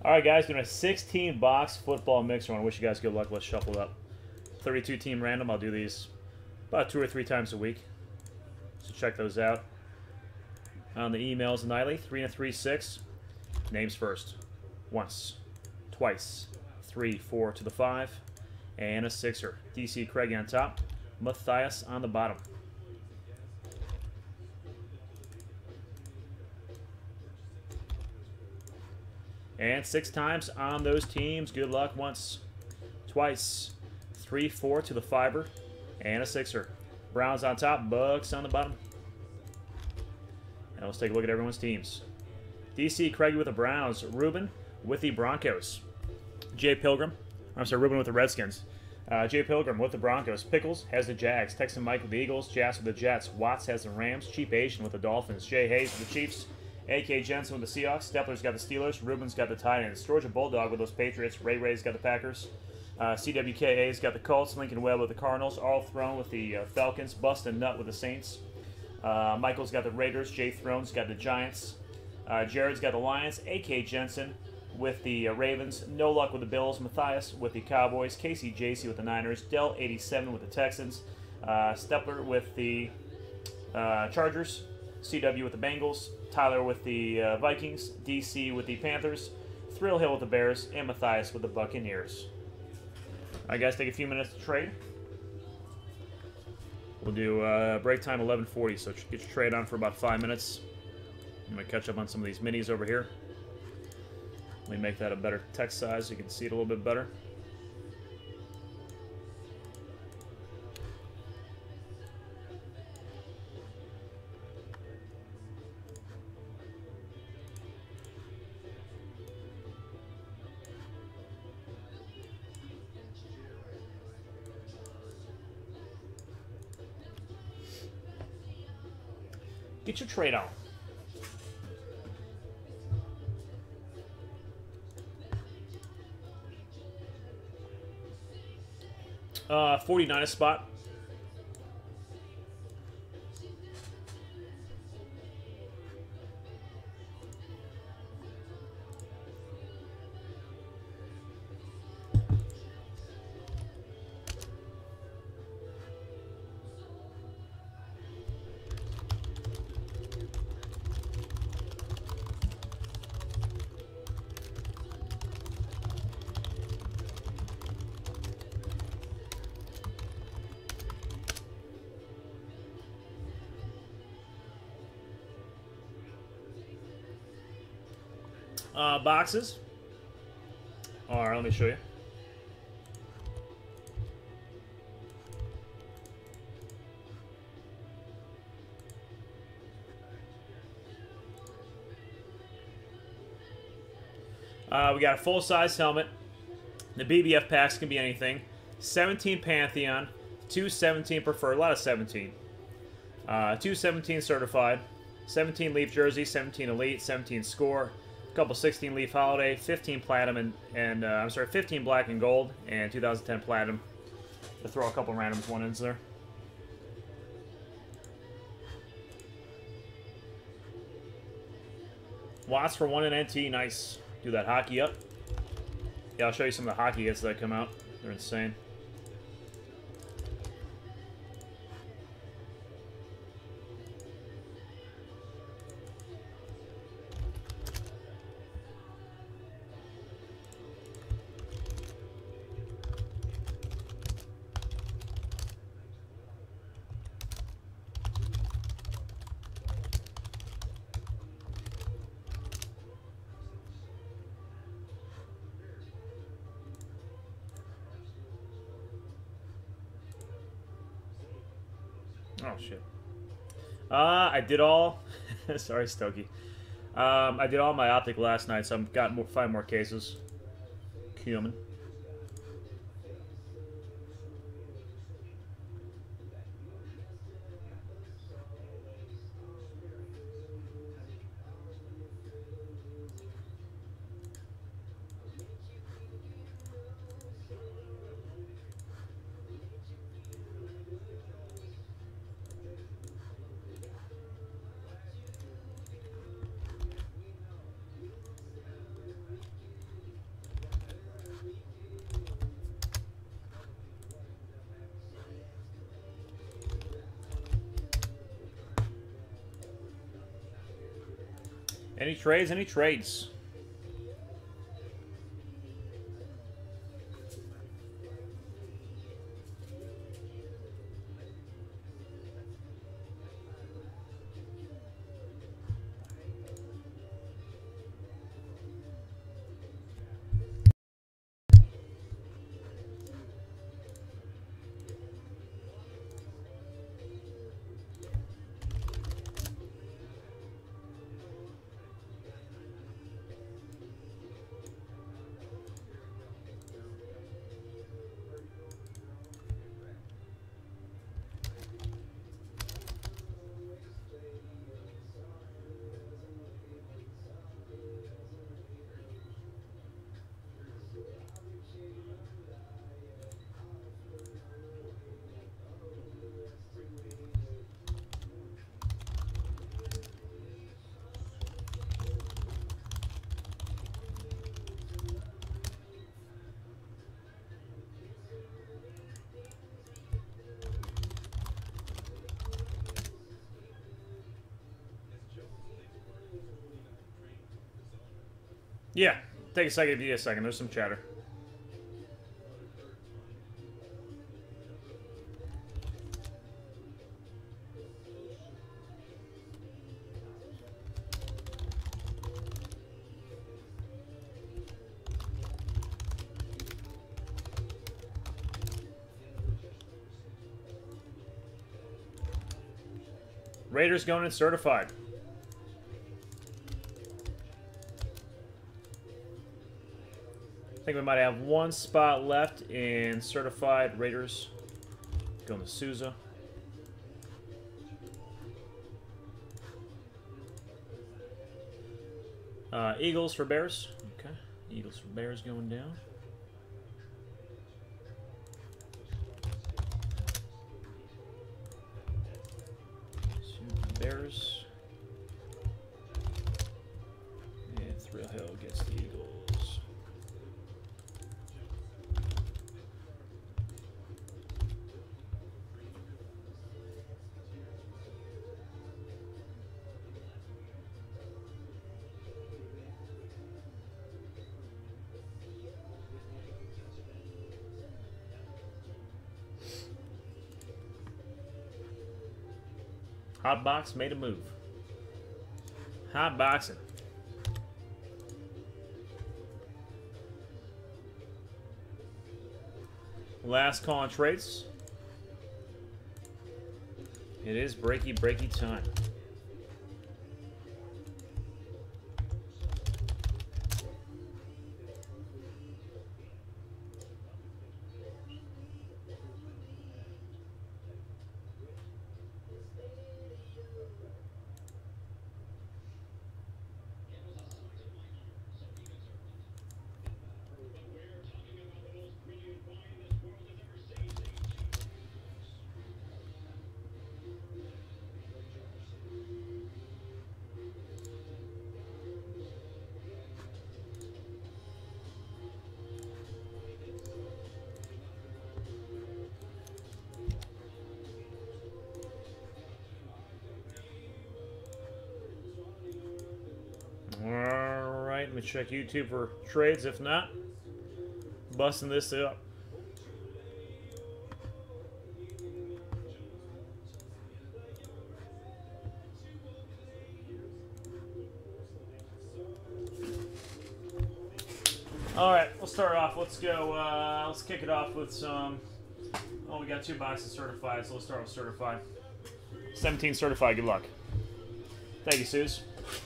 All right, guys, doing a 16-box football mixer. I wish you guys good luck. Let's shuffle it up. 32-team random. I'll do these about 2 or 3 times a week. So check those out. On the emails nightly, 3 and 3, 6. Names first. Once, twice, 3, 4 to the 5, and a 6er. DC Craigie on top, Matthias on the bottom. And 6 times on those teams. Good luck. Once, twice, 3, 4 to the 5er, and a 6er. Browns on top, Bucks on the bottom. And let's take a look at everyone's teams. DC Craigie with the Browns. Ruben with the Broncos. Jay Pilgrim. I'm sorry, Ruben with the Redskins. Jay Pilgrim with the Broncos. Pickles has the Jags. Texan Mike with the Eagles. Jas with the Jets. Watts has the Rams. Cheap Asian with the Dolphins. Jay Hayes with the Chiefs. A.K. Jensen with the Seahawks. Stepler's got the Steelers. Ruben's got the Titans. Georgia Bulldog with those Patriots. Ray's got the Packers. CWKA's got the Colts. Lincoln Webb with the Cardinals. Arl Throne with the Falcons. Bustin' Nut with the Saints. Michael's got the Raiders. Jay Throne's got the Giants. Jared's got the Lions. A.K. Jensen with the Ravens. No Luck with the Bills. Matthias with the Cowboys. Casey JC with the Niners. Dell 87 with the Texans. Stepler with the Chargers. CW with the Bengals. Tyler with the Vikings. DC with the Panthers. Thrill Hill with the Bears. And Matthias with the Buccaneers. All right, guys, take a few minutes to trade. We'll do break time 11:40, so get your trade on for about 5 minutes. I'm going to catch up on some of these minis over here. Let me make that a better text size so you can see it a little bit better. Get your trade on. Uh, 49 spot. Boxes. All right, let me show you. We got a full-size helmet. The BBF packs can be anything. 17 Pantheon, 217 preferred, a lot of 17. 217 certified, 17 Leaf jersey, 17 Elite, 17 score. Couple 16 Leaf Holiday, 15 Platinum, and I'm sorry, 15 Black and Gold, and 2010 Platinum. To throw a couple randoms one ins there. Watts for 1 and NT, nice. Do that hockey up. Yeah, I'll show you some of the hockey hits that come out. They're insane. Oh, shit. I did all... Sorry, Stokey. I did all my optic last night, so I've got 5 more cases. Cumin. Any trades? Any trades? Yeah, take a second. Be a second. There's some chatter. Raiders going in certified. I think we might have one spot left in certified. Raiders going to Souza. Eagles for Bears. Okay. Eagles for Bears going down. Bears. And Thrill Hill gets the Eagles. Hot Box made a move. Hot boxing. Last call on trades. It is breaky time. Alright, let me check YouTube for trades. If not, busting this up. Alright, we'll start off. Let's go, let's kick it off with some... Oh, we got 2 boxes certified, so let's start with certified. 17 certified, good luck. Thank you, Suze.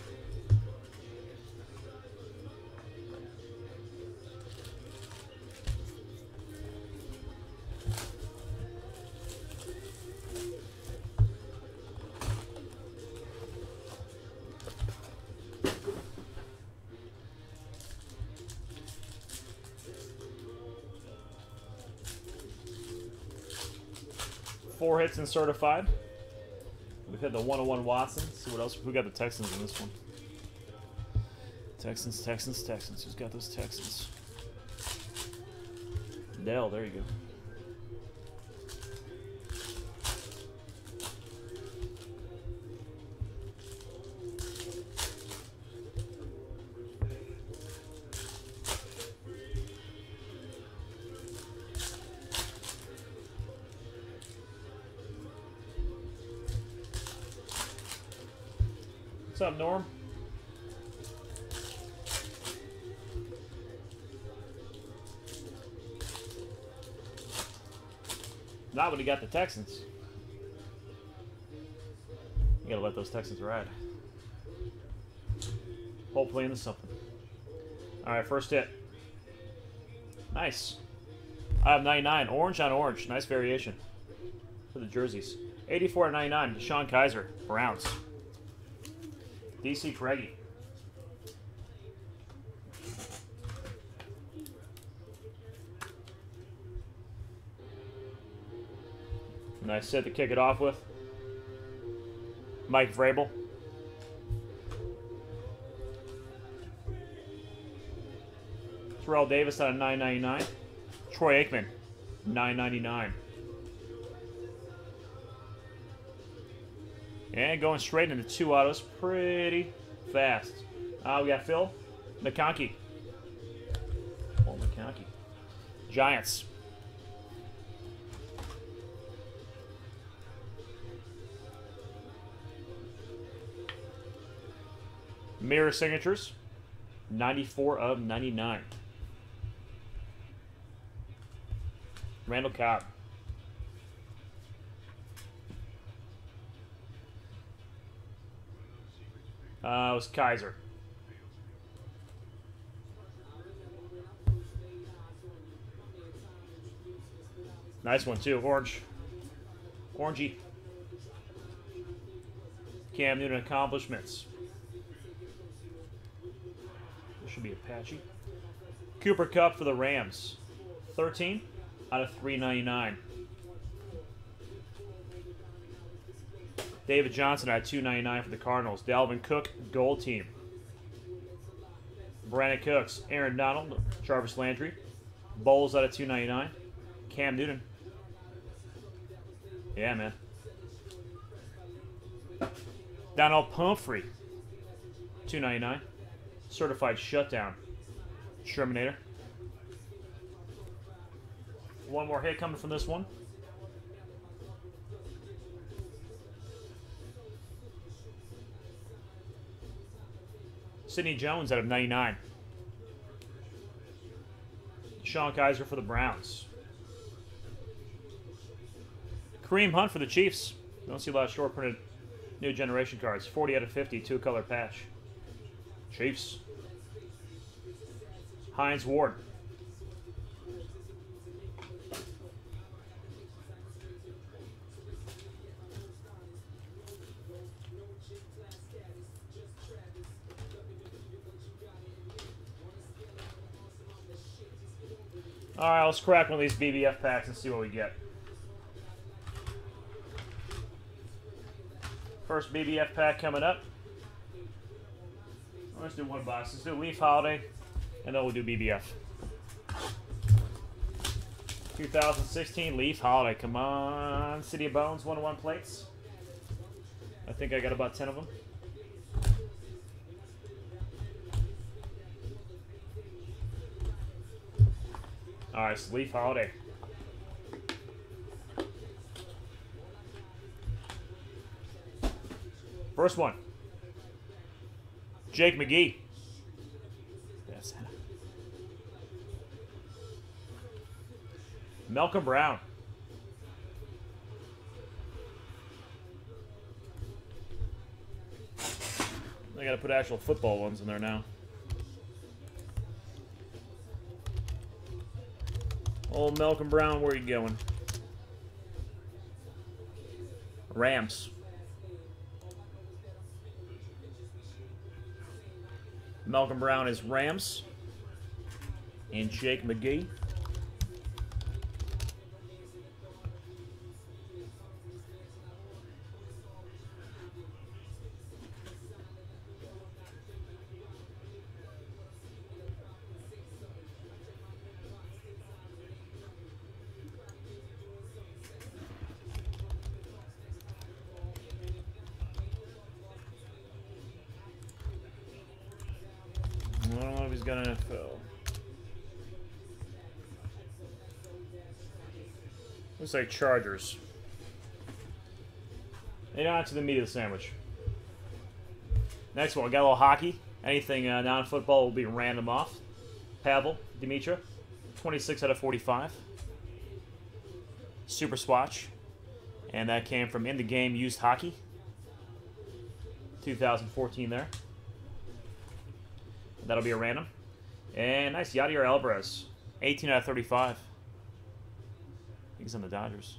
Four hits and certified. We've had the 101 Watson. Let's see what else. We got the Texans in this one. Texans, Texans, Texans. Who's got those Texans? Dell, there you go. up, Norm? Not when he got the Texans. You gotta let those Texans ride. Hopefully into something. Alright, first hit. Nice. I have 99. Orange on orange. Nice variation for the jerseys. 84/99. Deshaun Kaiser. Browns. DC Craigie. Nice set to kick it off with. Mike Vrabel. Terrell Davis out of 999. Troy Aikman, 999. And going straight into 2 autos pretty fast. We got Phil McConkey. Paul McConkey. Giants. Mirror signatures, 94/99. Randall Cobb. It was Kaiser. Nice one too, orange. Orangey. Cam Newton accomplishments. Should be Apache. Cooper Kupp for the Rams. 13 out of 399. David Johnson at 299 for the Cardinals. Dalvin Cook, gold team. Brandon Cooks, Aaron Donald, Jarvis Landry. Bowles out of 299. Cam Newton. Yeah, man. Donald Pumphrey, 299. Certified shutdown. Terminator. One more hit coming from this one. Sidney Jones out of 99. Deshaun Kaiser for the Browns. Kareem Hunt for the Chiefs. Don't see a lot of short printed new generation cards. 40 out of 50, 2-color patch. Chiefs. Hines Ward. Alright, let's crack one of these BBF packs and see what we get. First BBF pack coming up. Let's do one box. Let's do Leaf Holiday, and then we'll do BBF. 2016 Leaf Holiday. Come on. City of Bones, 1-1 plates. I think I got about 10 of them. Alright, so Leaf Holiday. First one. Jake McGee. Yes. Malcolm Brown. I gotta put actual football ones in there now. Old Malcolm Brown, where are you going? Rams. Malcolm Brown is Rams. And Jake McGee. I don't know if he's got an NFL. Looks like Chargers. And on to the meat of the sandwich. Next one, we got a little hockey. Anything non-football will be random off. Pavel Dimitra, 26 out of 45. Super swatch. And that came from In the Game Used Hockey. 2014 there. That'll be a random. And nice, Yadier Alvarez, 18 out of 35. I think he's on the Dodgers.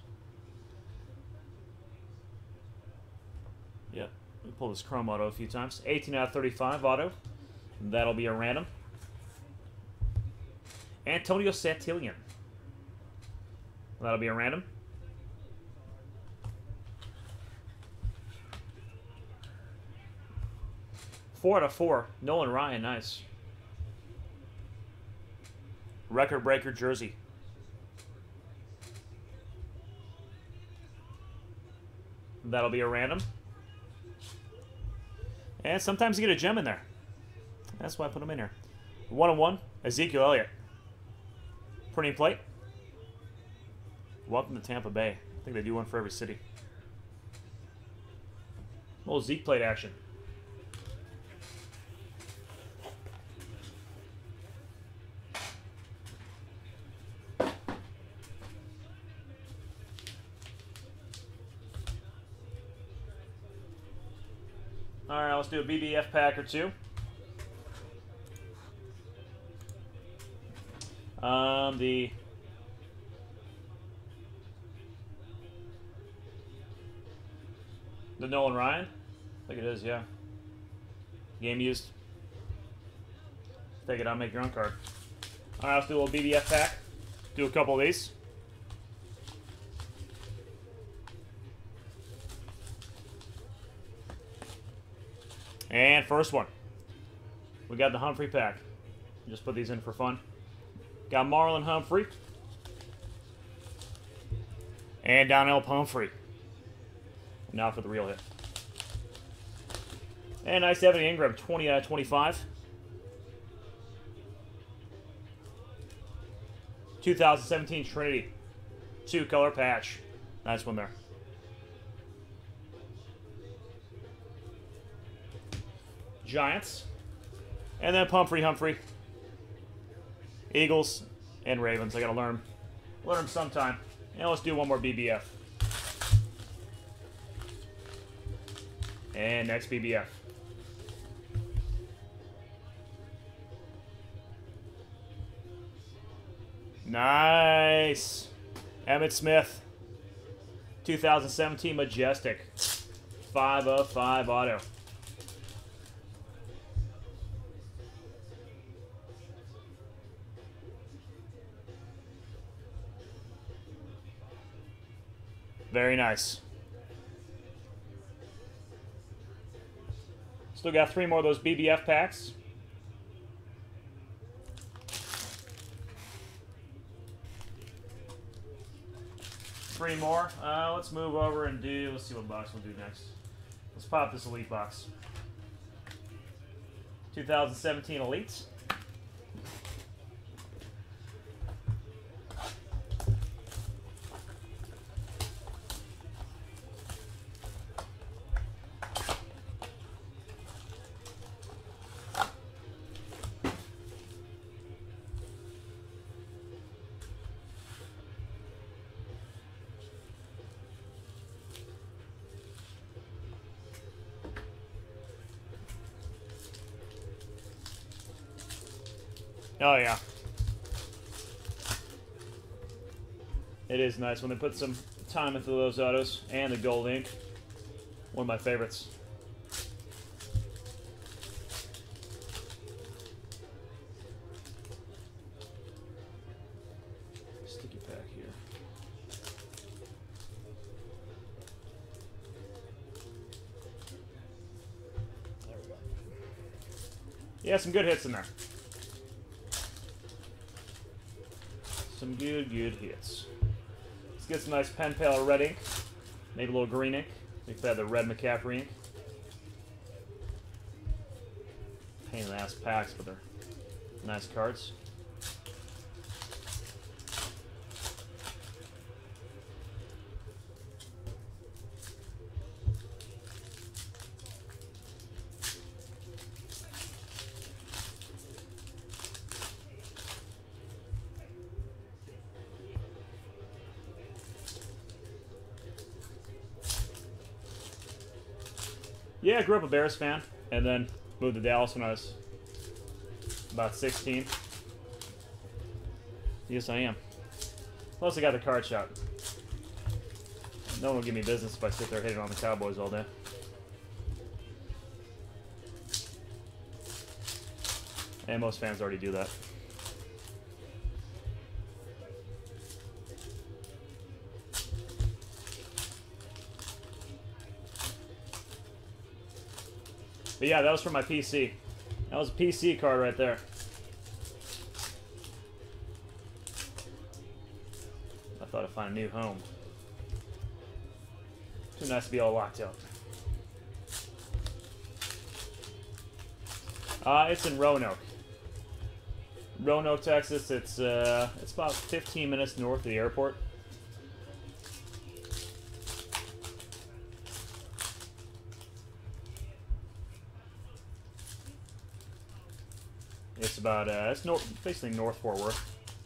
Yep. We pull this Chrome auto a few times. 18 out of 35 auto. That'll be a random. Antonio Santillan. That'll be a random. Four out of 4. Nolan Ryan, nice. Record breaker jersey. That'll be a random. And sometimes you get a gem in there. That's why I put them in here. 1-1, Ezekiel Elliott. Printing plate. Welcome to Tampa Bay. I think they do one for every city. A little Zeke plate action. Alright, let's do a BBF pack or two. The Nolan Ryan? I think it is, yeah. Game used. Take it out, make your own card. Alright, let's do a little BBF pack. Do a couple of these. And first one. We got the Humphrey pack. Just put these in for fun. Got Marlon Humphrey. And Donnell Pumphrey. Now for the real hit. And nice Evan Ingram, 20 out of 25. 2017 Trinity. 2-color patch. Nice one there. Giants. And then Humphrey. Eagles and Ravens. I gotta learn them sometime. And let's do one more BBF. And next BBF. Nice. Emmitt Smith. 2017 Majestic. 5 of 5 auto. Very nice. Still got 3 more of those BBF packs. Three more. Let's move over and do, let's see what box we'll do next. Let's pop this Elite box. 2017 Elites. Oh, yeah. It is nice when they put some time into those autos. And the gold ink. One of my favorites. Sticky pack here. There we go. Yeah, some good hits in there. Some good hits. Let's get some nice pen pal red ink. Maybe a little green ink. We've had the red McCaffrey ink. Pain in the ass packs, but they're nice cards. Yeah, I grew up a Bears fan, and then moved to Dallas when I was about 16. Yes, I am. Plus, I got the card shot. No one will give me business if I sit there hitting on the Cowboys all day. And most fans already do that. But yeah, that was for my PC. That was a PC card right there. I thought I'd find a new home. Too nice to be all locked up. It's in Roanoke. Roanoke, Texas. It's about 15 minutes north of the airport. It's about it's basically North Fort Worth.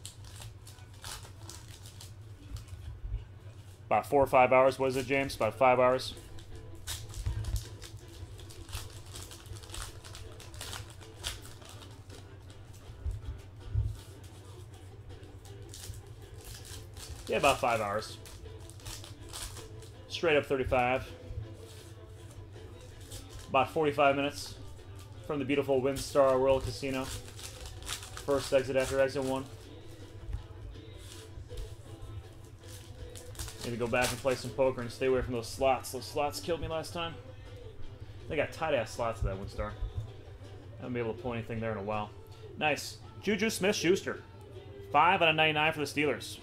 About 4 or 5 hours, was it, James? About 5 hours. Yeah, about 5 hours. Straight up 35. About 45 minutes from the beautiful WinStar World Casino. First exit after exit 1. Need to go back and play some poker and stay away from those slots. Those slots killed me last time. They got tight-ass slots at that WinStar. I haven't been able to pull anything there in a while. Nice. Juju Smith-Schuster. 5 out of 99 for the Steelers.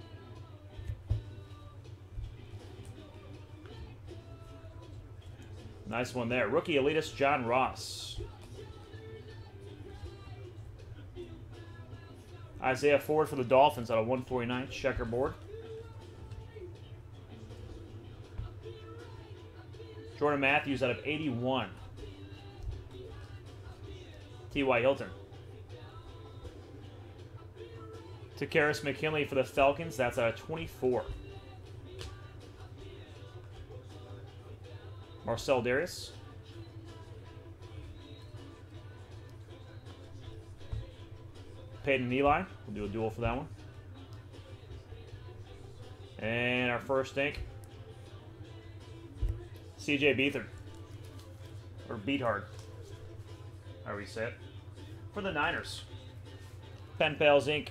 Nice one there. Rookie elitist John Ross. Isaiah Ford for the Dolphins out of 149. Checkerboard. Jordan Matthews out of 81. T.Y. Hilton. Takaris McKinley for the Falcons. That's out of 24. Marcel Darius. Peyton and Eli. We'll do a duel for that one. And our first ink. C.J. Beathard. Or Beathard. However you say it. For the Niners. Pen Pals Inc.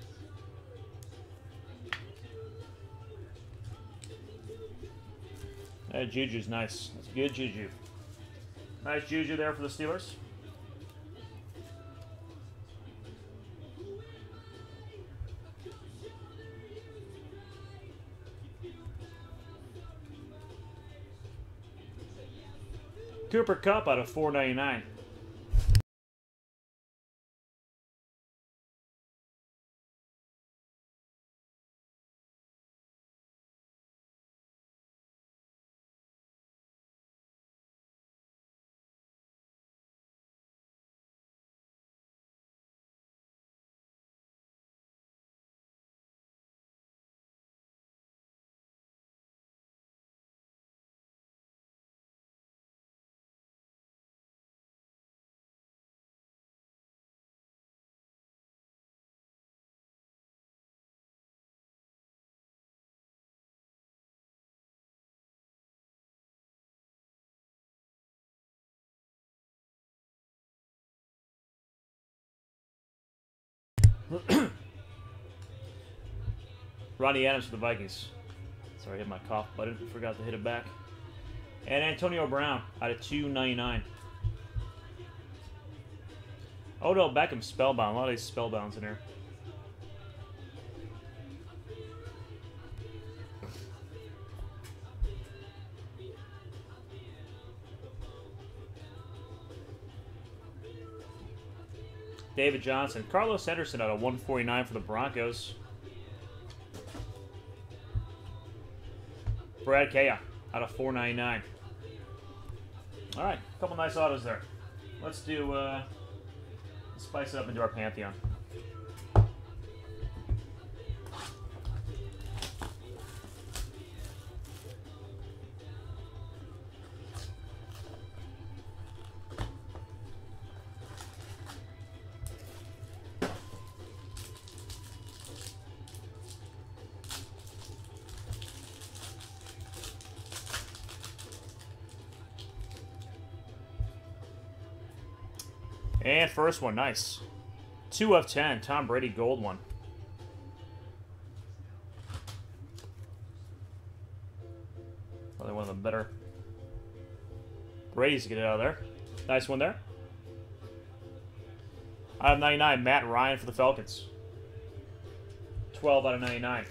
That Juju's nice. That's good Juju. Nice Juju there for the Steelers. Cooper Kupp out of 499. Ronnie Adams for the Vikings. Sorry, I hit my cough button. Forgot to hit it back. And Antonio Brown out of 299. Odell Beckham spellbound. A lot of these spellbounds in here. David Johnson. Carlos Henderson out of 149 for the Broncos. Brad Kaya out of 499. All right, a couple nice autos there. Let's do, let's spice it up into our Pantheon. And first one, nice. 2 of 10, Tom Brady gold one. Probably one of the better Brady's to get it out of there. Nice one there. Out of 99, Matt Ryan for the Falcons. 12 out of 99.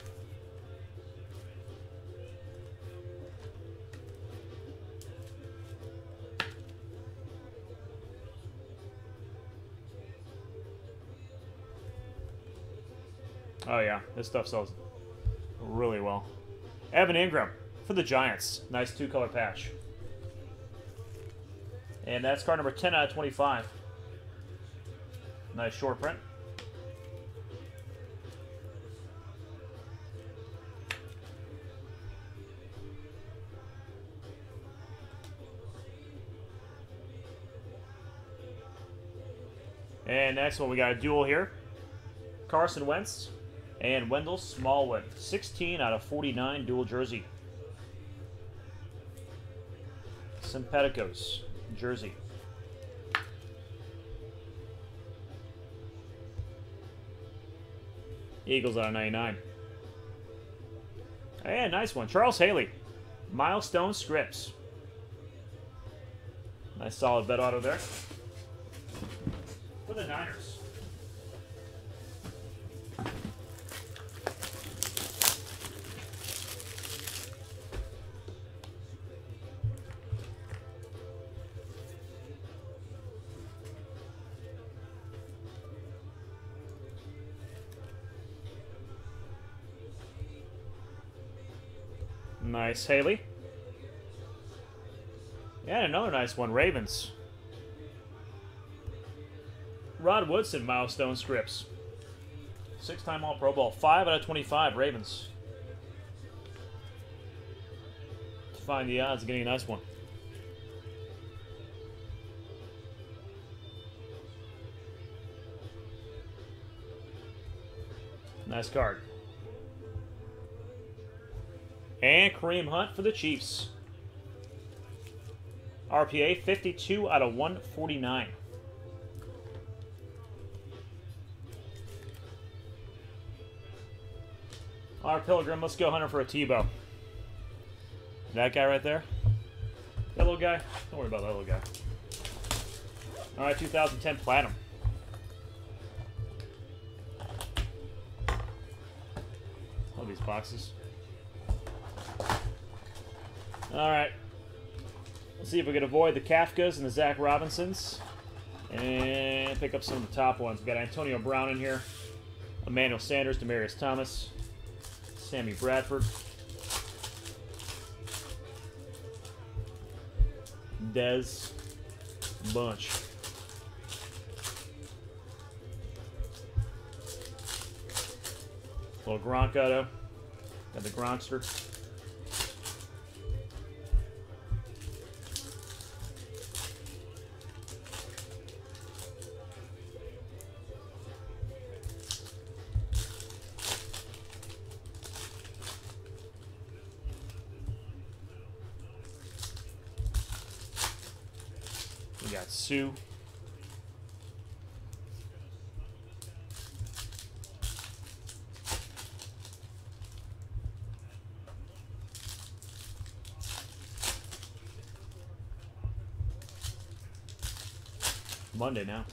Oh yeah, this stuff sells really well. Evan Ingram for the Giants. Nice 2-color patch. And that's card number 10 out of 25. Nice short print. And next one, we got a duel here. Carson Wentz and Wendell Smallwood. 16 out of 49 dual jersey. Sympaticos jersey. Eagles out of 99. And nice one. Charles Haley. Milestone scripts. Nice solid vet auto there. For the Niners. Nice, Haley. And another nice one, Ravens. Rod Woodson, milestone scripts. 6-time All-Pro Bowl. 5 out of 25, Ravens. To find the odds of getting a nice one. Nice card. And Kareem Hunt for the Chiefs. RPA 52 out of 149. Our Pilgrim, let's go hunting for a Tebow. That guy right there? That little guy? Don't worry about that little guy. Alright, 2010 Platinum. Love these boxes. Alright. Let's see if we can avoid the Kafkas and the Zach Robinsons. And pick up some of the top ones. We've got Antonio Brown in here. Emmanuel Sanders, Demaryius Thomas. Sammy Bradford. Dez. Bunch. Little Gronk auto. Got the Gronkster. We got Sue. Monday now.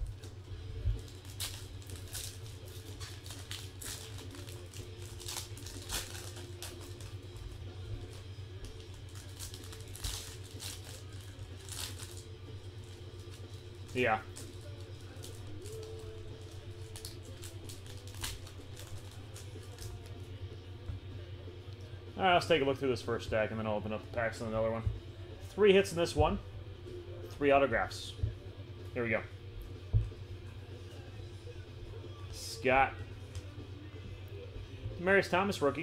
Yeah. Alright, let's take a look through this first stack and then I'll open up the packs on another one. 3 hits in this one. 3 autographs. Here we go. Scott. Demaryius Thomas, rookie.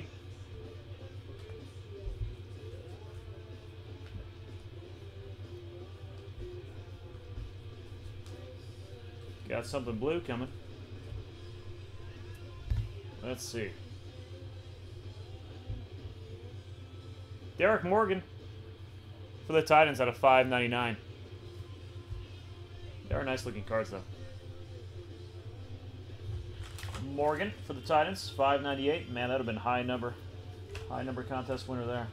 Got something blue coming. Let's see. Derek Morgan for the Titans out of 599. Very nice looking cards, though. Morgan for the Titans, 598. Man, that would have been high number contest winner there.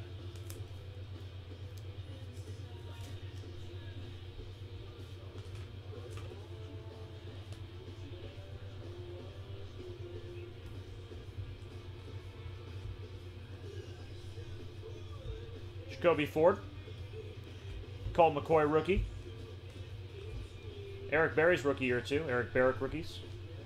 Jacoby Ford. Colt McCoy rookie. Eric Berry's rookie year 2. Eric Barrick rookies.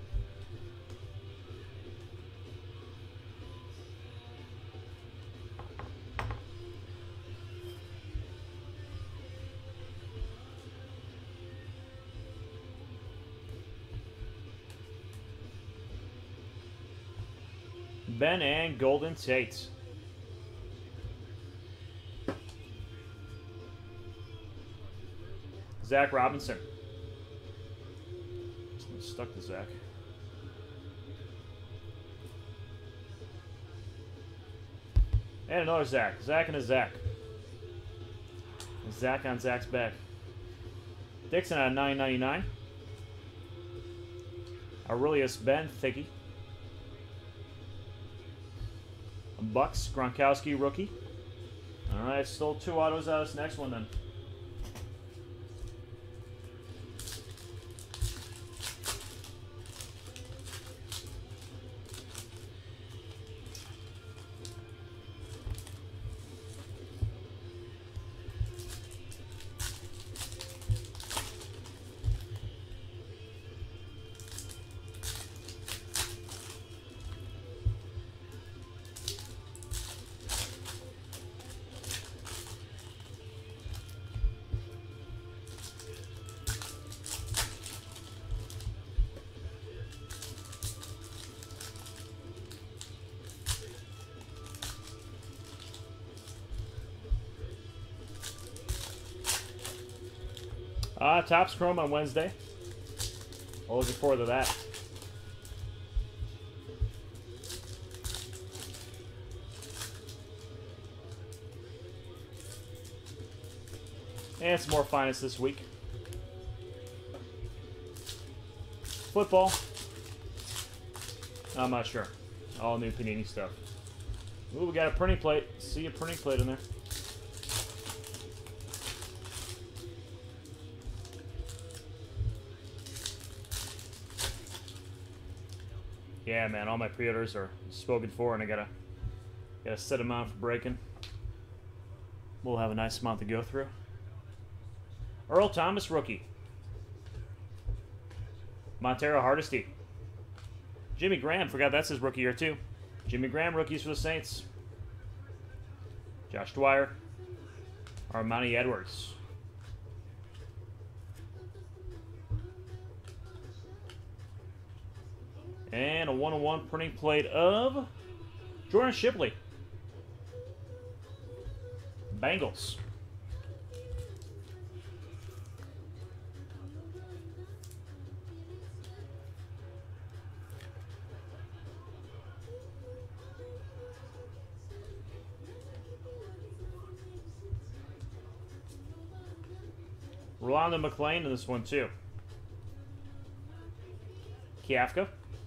Ben and Golden Tate. Zach Robinson. Stuck to Zach. And another Zach. Zach and a Zach. Zach on Zach's back. Dixon at $9.99. Aurelius Ben Thicky. Bucks Gronkowski rookie. All right, still 2 autos out of this next one then. Topps Chrome on Wednesday. Well, looking forward to that. And some more finest this week. Football. I'm not sure. All new Panini stuff. Ooh, we got a printing plate. See a printing plate in there. Yeah, man, all my pre-orders are spoken for, and I gotta set them out for breaking. We'll have a nice amount to go through. Earl Thomas rookie. Montero Hardesty. Jimmy Graham, forgot that's his rookie year too. Jimmy Graham rookies for the Saints. Josh Dwyer. Armani Edwards. And a 1-on-1 printing plate of Jordan Shipley. Bengals. Rolando McClain in this one too. Kiafka.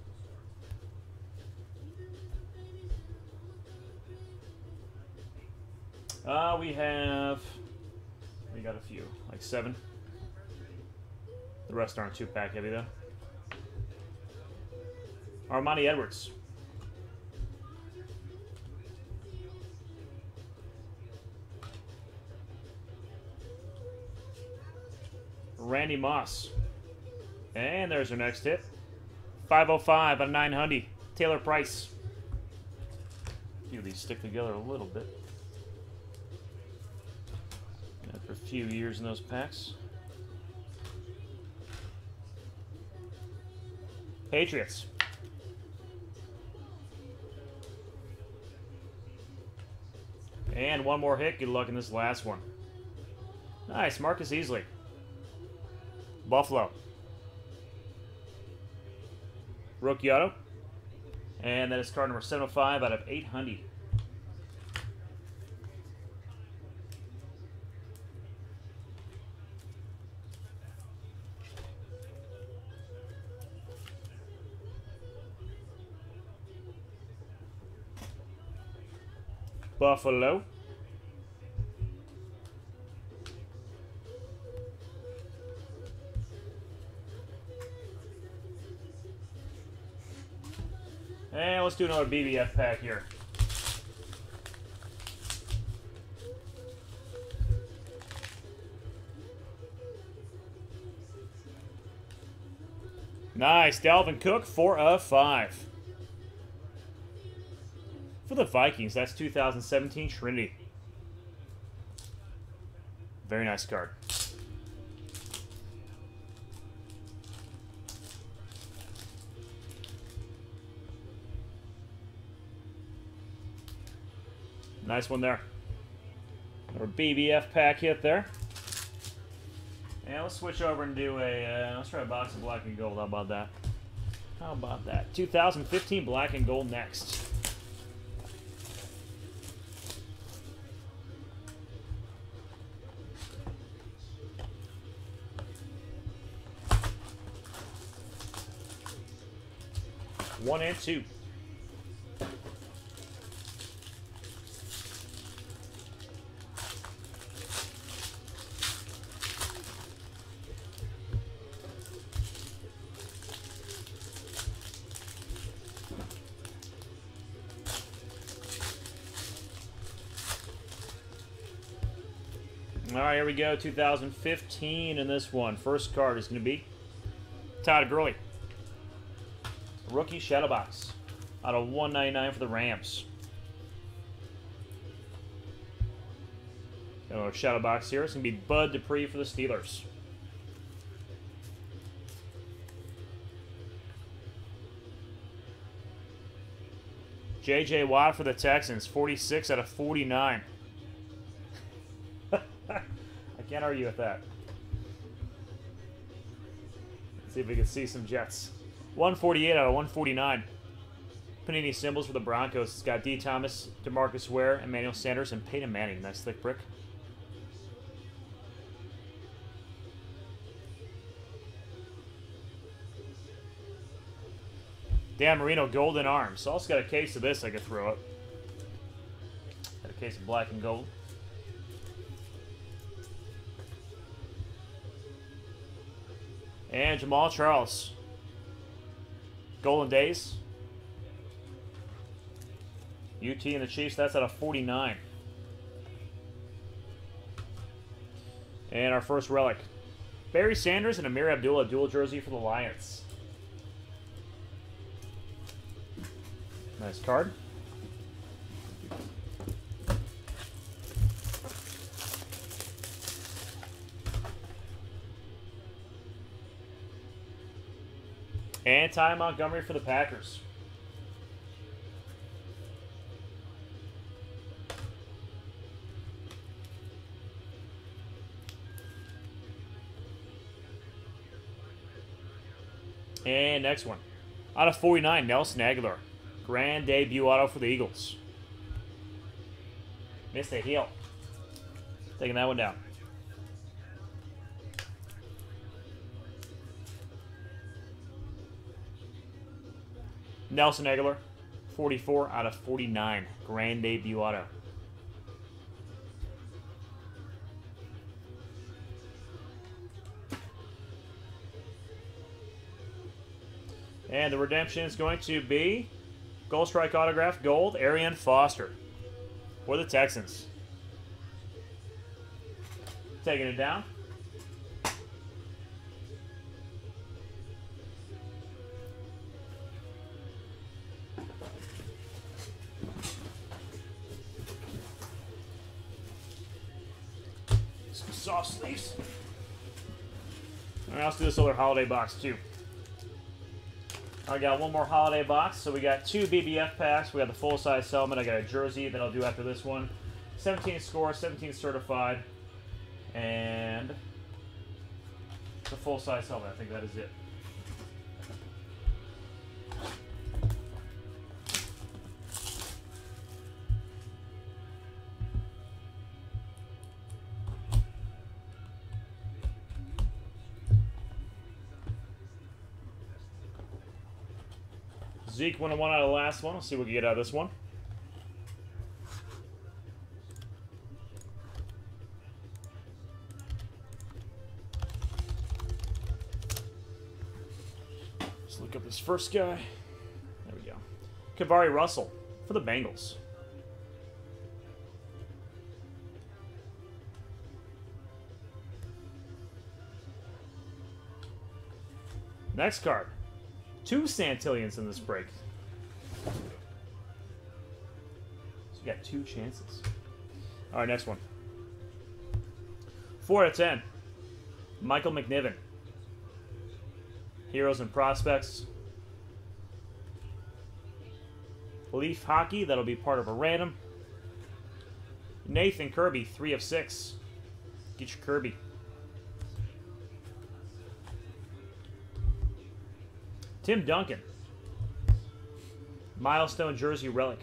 We got a few, like 7. The rest aren't 2-pack heavy though. Armani Edwards. Randy Moss. And there's our next hit. 505 out of 900. Taylor Price. A few of these stick together a little bit. After a few years in those packs. Patriots. And one more hit. Good luck in this last one. Nice. Marcus Easley. Buffalo. Rookie auto. And that is card number 705 out of 800. Buffalo. And let's do another BBF pack here. Nice. Dalvin Cook, 4 of 5. For the Vikings, that's 2017 Trinity. Very nice card. Nice one there. Our BBF pack hit there. And let's switch over and do a, let's try a box of black and gold. How about that? How about that? 2015 black and gold next. One and two. All right, here we go. 2015 in this one. First card is going to be Todd Gurley. Rookie Shadow Box. Out of 199 for the Rams. Got another Shadow Box here. It's going to be Bud Dupree for the Steelers. J.J. Watt for the Texans. 46 out of 49. I can't argue with that. Let's see if we can see some Jets. 148 out of 149. Panini symbols for the Broncos. It's got D. Thomas, DeMarcus Ware, Emmanuel Sanders, and Peyton Manning. Nice thick brick. Dan Marino, Golden Arms. Also got a case of this I could throw up. Got a case of black and gold. And Jamal Charles. Golden Days. UT and the Chiefs, that's out of 49. And our first relic. Barry Sanders and Amir Abdullah, dual jersey for the Lions. Nice card. And Ty Montgomery for the Packers. And next one. Out of 49, Nelson Aguilar. Grand debut auto for the Eagles. Missed a heel. Taking that one down. Nelson Aguilar, 44 out of 49. Grand debut auto. And the redemption is going to be Gold Strike autograph, gold, Arian Foster for the Texans. Taking it down. Some soft sleeves. All right, let's do this other holiday box too. I got one more holiday box, so we got two BBF packs. We got the full-size helmet. I got a jersey that I'll do after this one. 17 score, 17 certified, and the full-size helmet. I think that is it. Zeke 101 out of the last one. Let's see what we can get out of this one. first guy. There we go. Kavari Russell for the Bengals. Next card. 2 Santillions in this break. So you got 2 chances. All right, next one. 4 out of 10. Michael McNiven. Heroes and Prospects. Leaf Hockey, that'll be part of a random. Nathan Kirby, 3 of 6. Get your Kirby. Tim Duncan. Milestone Jersey Relic.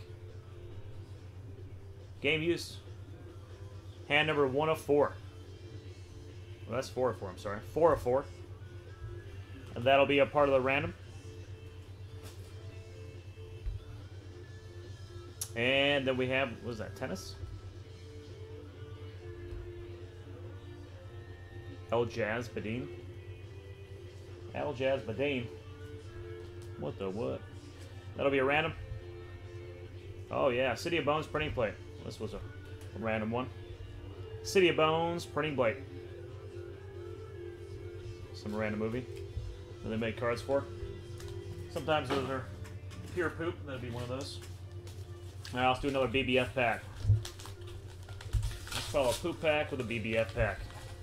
Game use. Hand number 1 of 4. Well, that's 4 of 4, I'm sorry. 4 of 4. And that'll be a part of the random. And then we have, what was that, tennis? El Jazz Badine. El Jazz Badine. What the what? That'll be a random. Oh yeah, City of Bones printing plate. This was a random one. City of Bones printing plate. Some random movie that they make cards for. Sometimes those are pure poop. That'd be one of those. All right, let's do another BBF pack. Let's follow a poop pack with a BBF pack.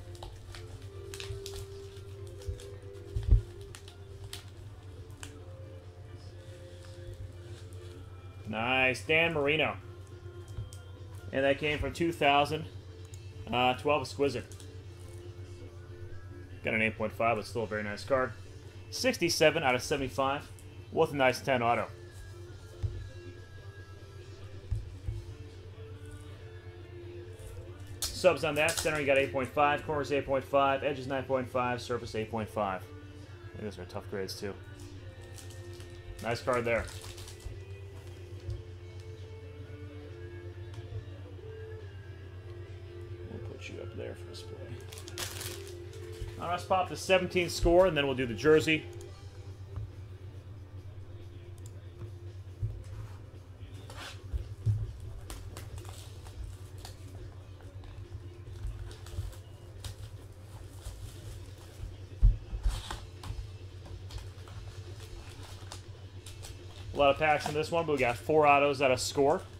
Nice, Dan Marino. And that came from 2012 Exquisite. Got an 8.5, but still a very nice card. 67 out of 75 with a nice 10 auto. Subs on that. Center, you got 8.5. Corners, 8.5. Edges, 9.5. Surface, 8.5. Those are tough grades, too. Nice card there. You up there for display. All right, let's pop the 17th score, and then we'll do the jersey. A lot of packs in this one, but we got 4 autos out of score.